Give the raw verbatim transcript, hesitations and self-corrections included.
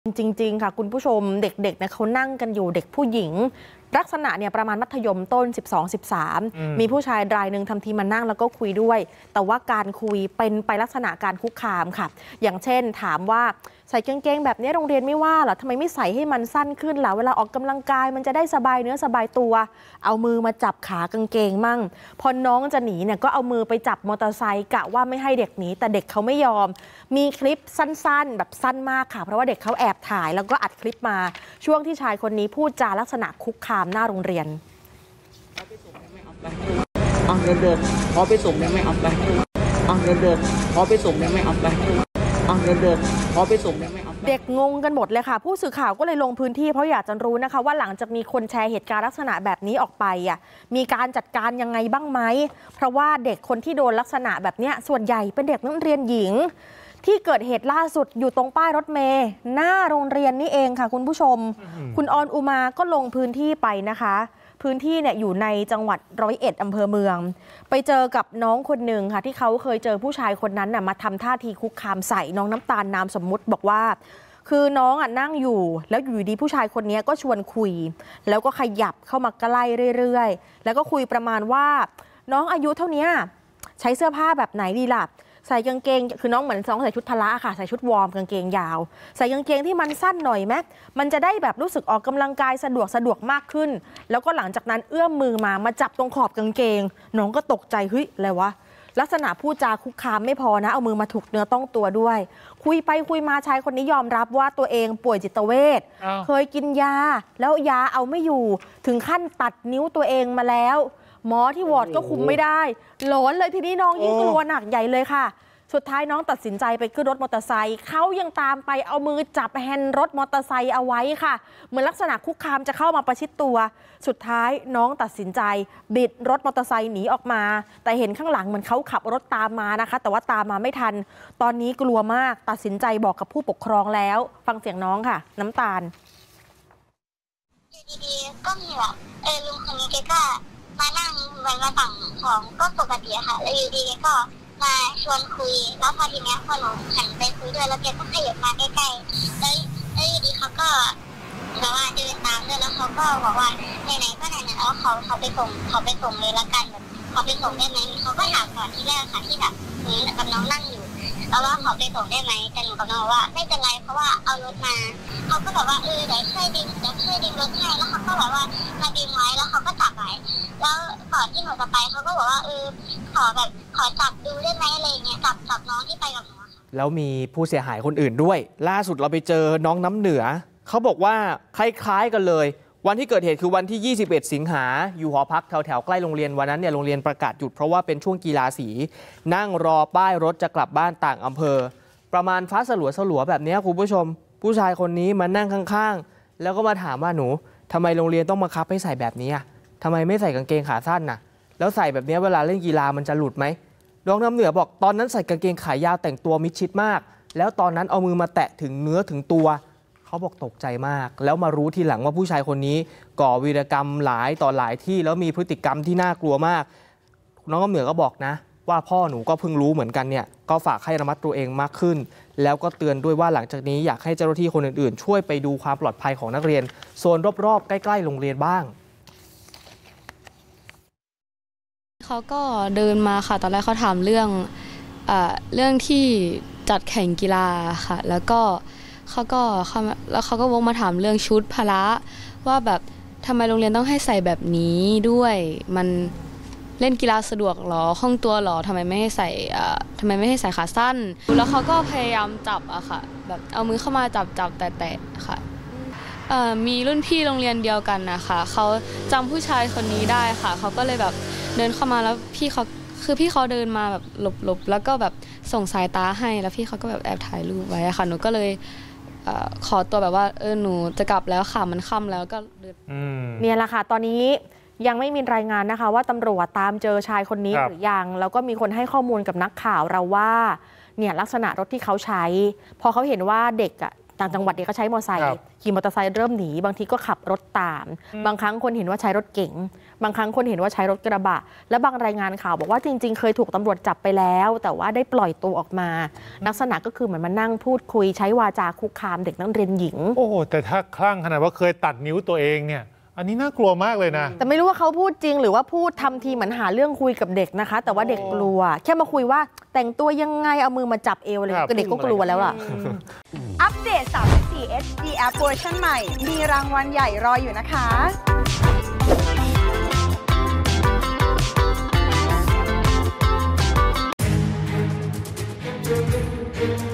จริงๆค่ะคุณผู้ชมเด็กๆเนี่ยเขานั่งกันอยู่เด็กผู้หญิงลักษณะเนี่ยประมาณมัธยมต้น สิบสอง สิบสาม มีผู้ชายรายหนึ่งทำทีมานั่งแล้วก็คุยด้วยแต่ว่าการคุยเป็นไปลักษณะการคุกคามค่ะอย่างเช่นถามว่าใส่กางเกงแบบนี้โรงเรียนไม่ว่าเหรอทำไมไม่ใส่ให้มันสั้นขึ้นล่ะเวลาออกกำลังกายมันจะได้สบายเนื้อสบายตัวเอามือมาจับขากางเกงมั่งพอน้องจะหนีเนี่ยก็เอามือไปจับมอเตอร์ไซค์กะว่าไม่ให้เด็กหนีแต่เด็กเขาไม่ยอมมีคลิปสั้นๆแบบสั้นมากค่ะเพราะว่าเด็กเขาแอบถ่ายแล้วก็อัดคลิปมาช่วงที่ชายคนนี้พูดจาลักษณะคุกคามหน้าโรงเรียนเอาเดินเดินพอไปส่งยังไม่เอาไปเอาเดินเดินพอไปส่งยังไม่เอาไปเอาเดินเดินพอไปส่งยังไม่เอาเด็กงงกันหมดเลยค่ะผู้สื่อข่าวก็เลยลงพื้นที่เพราะอยากจะรู้นะคะว่าหลังจากมีคนแชร์เหตุการณ์ลักษณะแบบนี้ออกไปอ่ะมีการจัดการยังไงบ้างไหมเพราะว่าเด็กคนที่โดนลักษณะแบบนี้ส่วนใหญ่เป็นเด็กนักเรียนหญิงที่เกิดเหตุล่าสุดอยู่ตรงป้ายรถเมล์หน้าโรงเรียนนี่เองค่ะคุณผู้ชมคุณออนอุมาก็ลงพื้นที่ไปนะคะพื้นที่เนี่ยอยู่ในจังหวัดร้อยเอ็ดอำเภอเมืองไปเจอกับน้องคนหนึ่งค่ะที่เขาเคยเจอผู้ชายคนนั้นน่ะมาทำท่าทีคุกคามใส่น้องน้ำตาลนามสมมุติบอกว่าคือน้องอ่ะนั่งอยู่แล้วอยู่ดีผู้ชายคนนี้ก็ชวนคุยแล้วก็ขยับเข้ามาใกล้เรื่อยๆแล้วก็คุยประมาณว่าน้องอายุเท่านี้ใช้เสื้อผ้าแบบไหนดีล่ะใส่กางเกงคือน้องเหมือนน้องใส่ชุดพละค่ะใส่ชุดวอร์มกางเกงยาวใส่กางเกงที่มันสั้นหน่อยไหมมันจะได้แบบรู้สึกออกกำลังกายสะดวกสะดวกมากขึ้นแล้วก็หลังจากนั้นเอื้อมมือมามาจับตรงขอบกางเกงน้องก็ตกใจเฮ้ยอะไรวะลักษณะพูดจาคุกคามไม่พอนะเอามือมาถูกเนื้อต้องตัวด้วยคุยไปคุยมาชายคนนี้ยอมรับว่าตัวเองป่วยจิตเวชเคยกินยาแล้วยาเอาไม่อยู่ถึงขั้นตัดนิ้วตัวเองมาแล้วหมอที่วอร์ดก็คุมไม่ได้หลอนเลยทีนี้น้องยิ่งกลัวหนักใหญ่เลยค่ะสุดท้ายน้องตัดสินใจไปขึ้นรถมอเตอร์ไซค์เขายังตามไปเอามือจับแฮนด์รถมอเตอร์ไซค์เอาไว้ค่ะเหมือนลักษณะคุกคามจะเข้ามาประชิดตัวสุดท้ายน้องตัดสินใจบิดรถมอเตอร์ไซค์หนีออกมาแต่เห็นข้างหลังเหมือนเขาขับรถตามมานะคะแต่ว่าตามมาไม่ทันตอนนี้กลัวมากตัดสินใจบอกกับผู้ปกครองแล้วฟังเสียงน้องค่ะน้ำตาลอยู่ดีๆก็มีแบบเออลุงคนนี้แกก็มานั่งเหมือนมาสั่งของก็ปกติค่ะแล้วอยู่ดีแกก็มาชวนคุยแล้วพอทีเนี้ยพอหนูหันไปคุยด้วยแล้วแกก็ขยับมาใกล้ๆแล้วแล้วอยู่ดีเขาก็แบบว่าเดินตามด้วยแล้วเขาก็บอกว่าไหนๆก็ไหนๆแล้วเขาเขาไปส่งเขาไปส่งเลยละกันแบบเขาไปส่งได้ไหมเขาก็ถามก่อนที่แรกค่ะที่แบบหนูกับน้องนั่งอยู่แล้วว่าเขาไปส่งได้ไหมแต่หนูกับน้องว่าไม่เป็นไรเพราะว่าเอารถมาเขาก็บอกว่าเออเดี๋ยวช่วยดึงเดี๋ยวช่วยดึงรถให้แล้วเขาก็แบบว่ามาดึงไว้แล้วเขาก็จับไว้แล้วก่อนที่หนูจะไปเขาก็บอกว่าเออขอแบบขอจับดูได้ไหมอะไรเงี้ยจับจับน้องที่ไปกับหนูแล้วมีผู้เสียหายคนอื่นด้วยล่าสุดเราไปเจอน้องน้ำเหนือเขาบอกว่าคล้ายๆกันเลยวันที่เกิดเหตุคือวันที่ยี่สิบเอ็ดสิงหาอยู่หอพักแถวๆใกล้โรงเรียนวันนั้นเนี่ยโรงเรียนประกาศหยุดเพราะว่าเป็นช่วงกีฬาสีนั่งรอป้ายรถจะกลับบ้านต่างอำเภอประมาณฟ้าสลัวสลัวแบบนี้คุณผู้ชมผู้ชายคนนี้มานั่งข้างๆแล้วก็มาถามว่าหนูทำไมโรงเรียนต้องบังคับให้ใส่แบบนี้อ่ะทำไมไม่ใส่กางเกงขาสั้นน่ะแล้วใส่แบบนี้เวลาเล่นกีฬามันจะหลุดไหมน้องน้ำเหนือบอกตอนนั้นใส่กางเกงขายาวแต่งตัวมิดชิดมากแล้วตอนนั้นเอามือมาแตะถึงเนื้อถึงตัวเขาบอกตกใจมากแล้วมารู้ทีหลังว่าผู้ชายคนนี้ก่อวีรกรรมหลายต่อหลายที่แล้วมีพฤติกรรมที่น่ากลัวมากน้องน้ำเหนือก็บอกนะว่าพ่อหนูก็เพิ่งรู้เหมือนกันเนี่ยก็ฝากให้ระมัดตัวเองมากขึ้นแล้วก็เตือนด้วยว่าหลังจากนี้อยากให้เจ้าหน้าที่คนอื่นๆช่วยไปดูความปลอดภัยของนักเรียนโซนรอบๆใกล้ๆโรงเรียนบ้างเขาก็เดินมาค่ะตอนแรกเขาถามเรื่องเอ่อเรื่องที่จัดแข่งกีฬาค่ะแล้วก็เขาก็เขาแล้วเขาก็วกมาถามเรื่องชุดพละว่าแบบทำไมโรงเรียนต้องให้ใส่แบบนี้ด้วยมันเล่นกีฬาสะดวกหรอคล่องตัวหรอทำไมไม่ให้ใส่อ่าทำไมไม่ให้ใส่ขาสั้นแล้วเขาก็พยายามจับอะค่ะแบบเอามือเข้ามาจับจับแตะๆค่ะเอ่อมีรุ่นพี่โรงเรียนเดียวกันนะคะเขาจำผู้ชายคนนี้ได้ค่ะเขาก็เลยแบบเดินเข้ามาแล้วพี่เขาคือพี่เขาเดินมาแบบหลบๆแล้วก็แบบส่งสายตาให้แล้วพี่เขาก็แบบแอบถ่ายรูปไว้ค่ะหนูก็เลยขอตัวแบบว่าเออหนูจะกลับแล้วค่ะมันค่ำแล้วก็เนี่ยแหละค่ะตอนนี้ยังไม่มีรายงานนะคะว่าตำรวจตามเจอชายคนนี้หรือยังแล้วก็มีคนให้ข้อมูลกับนักข่าวเราว่าเนี่ยลักษณะรถที่เขาใช้พอเขาเห็นว่าเด็กอ่ะต่างจังหวัดเด็กก็ใช้มอเตอร์ไซค์ขี่มอเตอร์ไซค์เริ่มหนีบางทีก็ขับรถตาม บางครั้งคนเห็นว่าใช้รถเก๋งบางครั้งคนเห็นว่าใช้รถกระบะและบางรายงานข่าวบอกว่าจริงๆเคยถูกตำรวจจับไปแล้วแต่ว่าได้ปล่อยตัวออกมาลักษณะก็คือเหมือนมานั่งพูดคุยใช้วาจาคุกคามเด็กนักเรียนหญิงโอ้โหแต่ถ้าคลั่งขนาดว่าเคยตัดนิ้วตัวเองเนี่ยอันนี้น่ากลัวมากเลยนะแต่ไม่รู้ว่าเขาพูดจริงหรือว่าพูดทำทีเหมือนหาเรื่องคุยกับเด็กนะคะแต่ว่าเด็กกลัวแค่มาคุยว่าแต่งตัวยังไงเอามือมาจับเอวอะไรก็เด็กก็กลัวแล้วล่ะอัปเดต สามสิบสี่ เอช ดี App เวอร์ชันใหม่มีรางวัลใหญ่รออยู่นะคะ